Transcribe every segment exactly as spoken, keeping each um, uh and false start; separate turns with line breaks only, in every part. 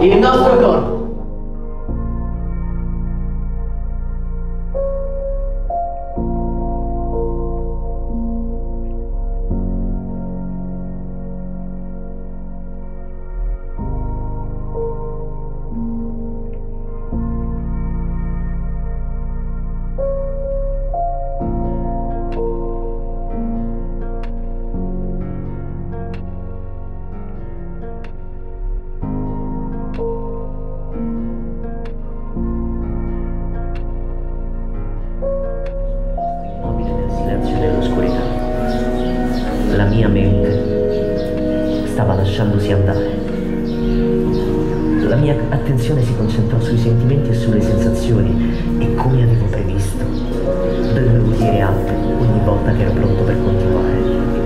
il nostro corpo.
La mia mente stava lasciandosi andare. La mia attenzione si concentrò sui sentimenti e sulle sensazioni e, come avevo previsto, dovevo dire alto ogni volta che ero pronto per continuare.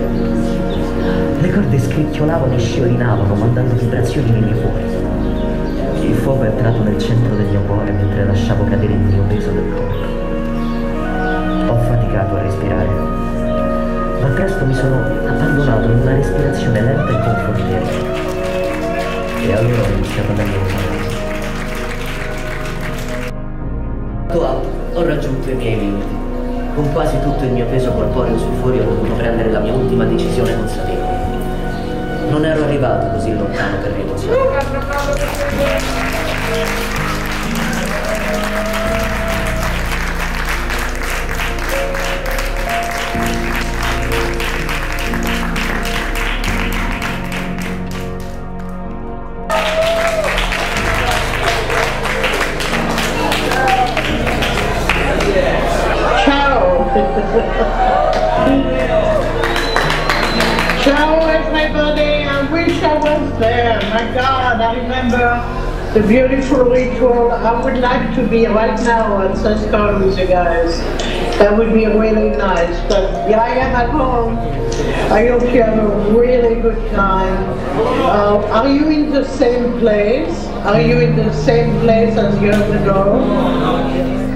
Le corde scricchiolavano e sciorinavano, mandando vibrazioni nei miei cuori. Il fuoco è entrato nel centro del mio cuore mentre lasciavo cadere il mio peso del corpo. Ho faticato a respirare, ma presto mi sono abbandonato in una respirazione lenta e confortevole. E allora ho iniziato ad allontanarmi. Ho raggiunto i miei limiti. Con quasi tutto il mio peso corporeo sul fuori ho dovuto prendere la mia ultima decisione consapevole. Non ero arrivato così lontano per rinunciare.
Ciao everybody, I wish I was there. My God, I remember the beautiful ritual. I would like to be right now at Suscon with you guys. That would be really nice. But here I am at home. I hope you have a really good time. Uh, are you in the same place? Are you in the same place as years ago?